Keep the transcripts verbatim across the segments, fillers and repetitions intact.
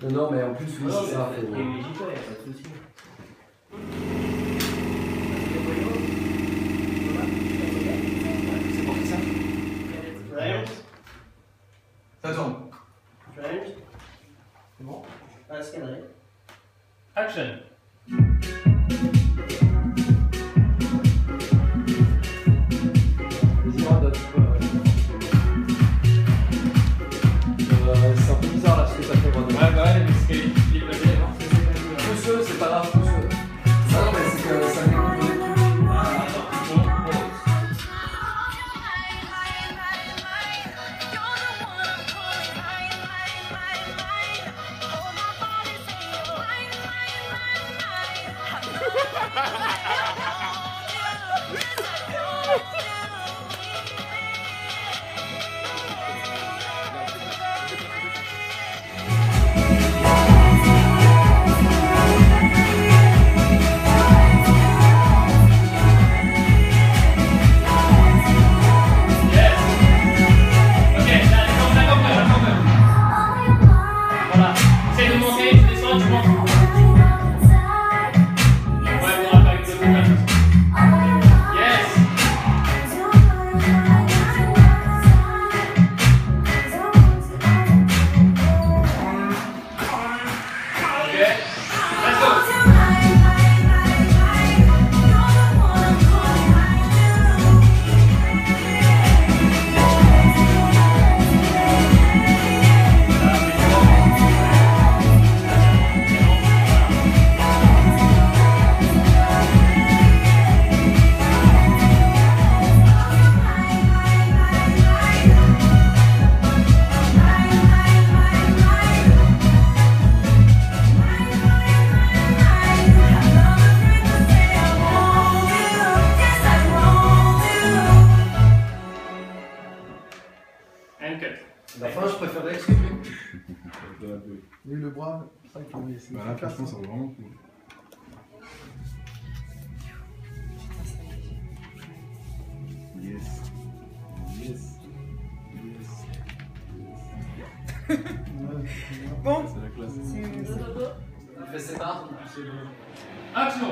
Non, non, mais en plus, oui, non, c'est ça. Il y a Faut... eu les gitans, il n'y a pas de souci. C'est pour qui ça? Frames. Ça tourne. Frames. C'est bon? Ah, scanner. Action. Vas-y, on adopte. Euh, c'est un peu bizarre là ce que t'as fait, Rodolphe. Ouais, bah ouais, mais c'est qu'il est pas bien, non? Pousseux, c'est pas grave, pousseux. Ah non, mais c'est que ça découle de trucs. Ah, attends, bon, bon. La fin, je préfère l'exclure. Oui, le bras, c'est vrai que c'est. Bah là, franchement, ça vaut vraiment cool. Yes. Yes. Yes. Bon, c'est la classe. Il fait ses barres. Action.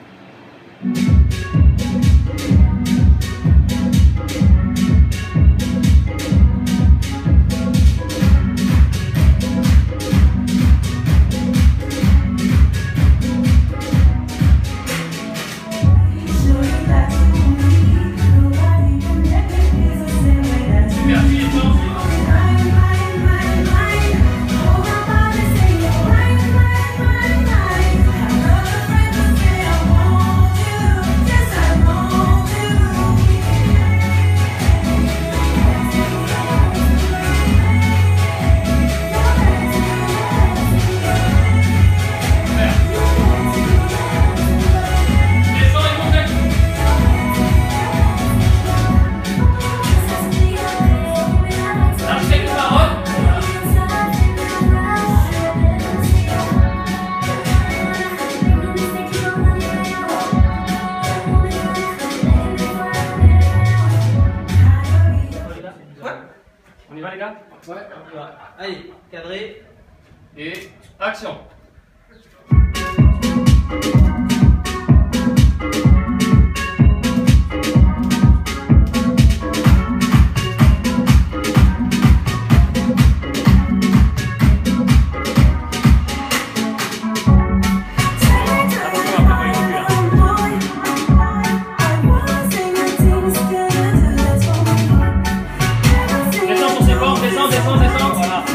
On y va les gars? Ouais, on y va. Allez, cadré. Et action. Descends, descends, descends, voilà.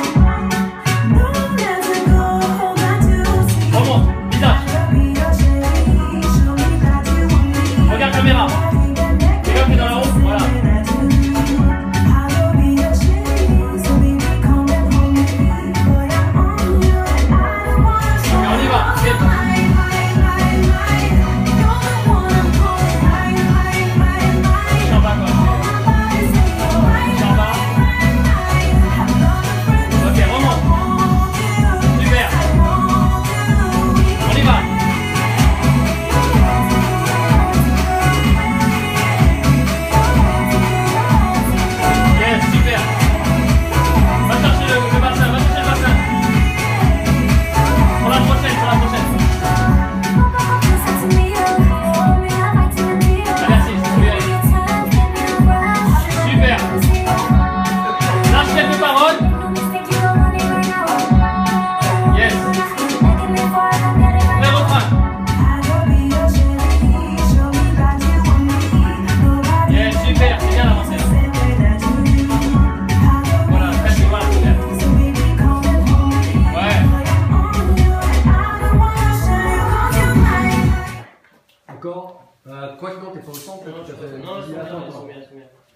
Remonte, visage.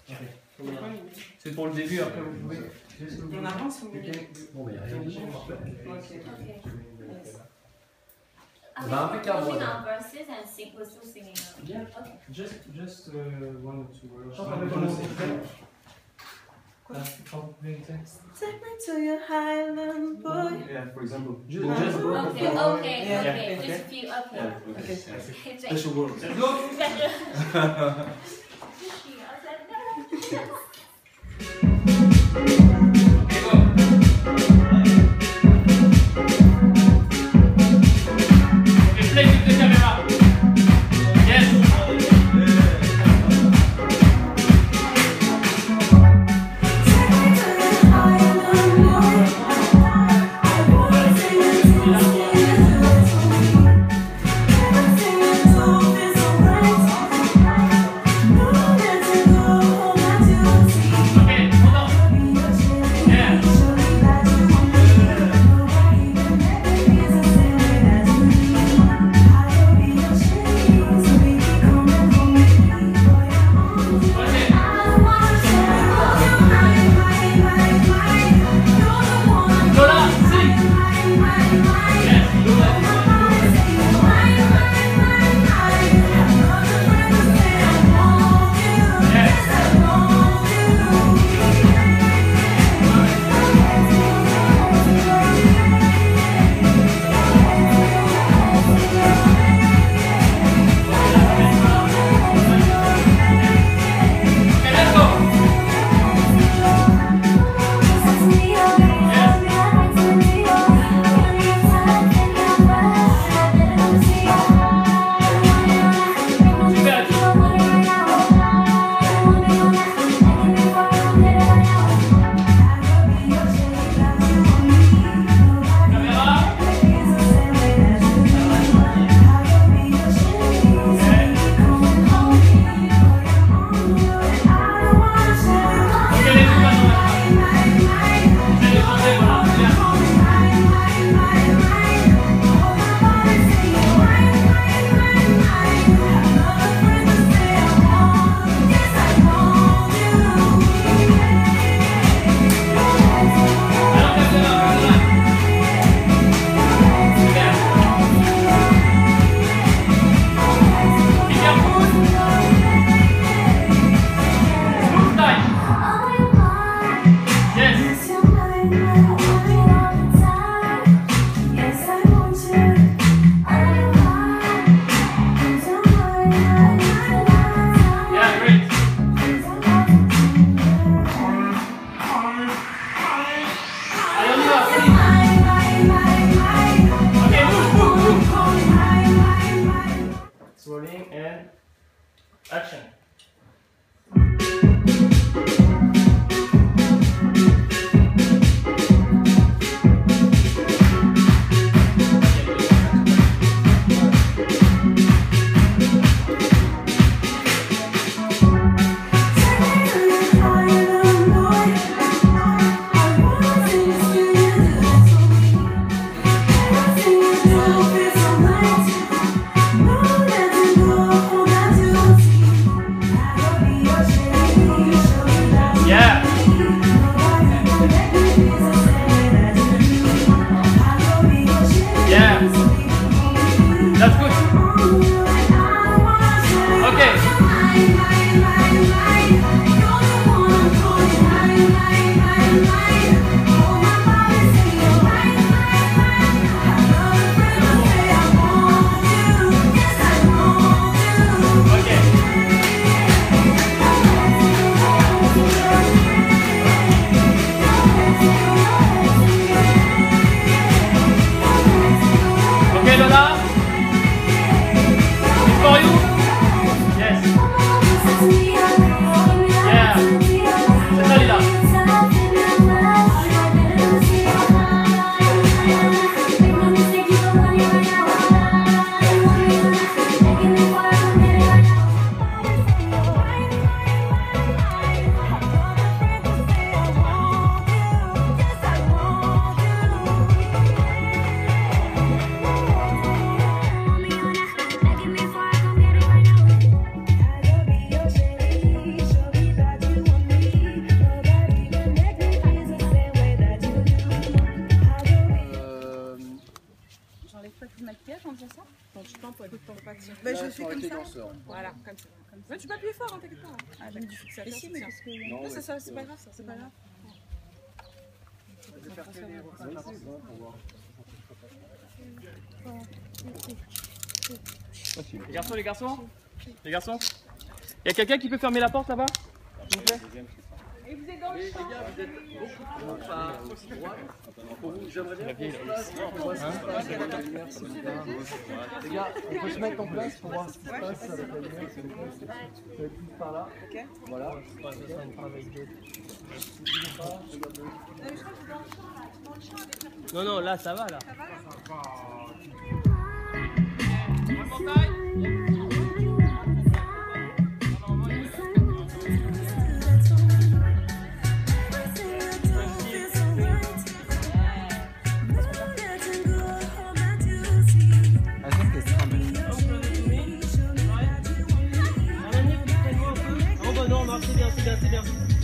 C'est pour le début, après vous pouvez. On avance ou Bon, mais il n'y a rien qui change. Ok. Okay. Yes. Bah, Okay, we're impeccable, closing voilà. our verses and sing, we're still singing now. Yeah. Okay. Just, just uh, one or two words. Chante avec le Quoi? Chante le texte. Take me to your Highland boy. Yeah, for example. Just, Ah. just go. Okay, okay, Yeah, okay. okay. Just a few, okay. Yeah, Okay. Okay. Special words. Let's go. Okay, play with the camera. Yes. Okay, hold on. les danseurs. Voilà, comme ça. Ouais, tu peux appuyer fort, hein, t'inquiète pas. Ah, j'ai mis du fixateur. Mais si, mais parce que. Non, ouais, c'est ça, c'est pas grave, ça, c'est pas grave. Je vais faire que les ressentis, hein, pour voir. Les garçons, les garçons Les garçons Il y a quelqu'un qui peut fermer la porte là-bas s'il vous plaît? Et vous êtes dans le champ. Les gars, vous êtes beaucoup trop par droite. Pour vous, j'aimerais bien qu'on se place pour voir ce qui se passe avec la lumière, s'il vous plaît. Les gars, on peut se mettre en place pour voir ce qui se passe avec la lumière, s'il vous plaît. Vous allez plus par là. Ok. Voilà. Non, non, là ça va là. Non, non, c'est bien, c'est bien, c'est bien.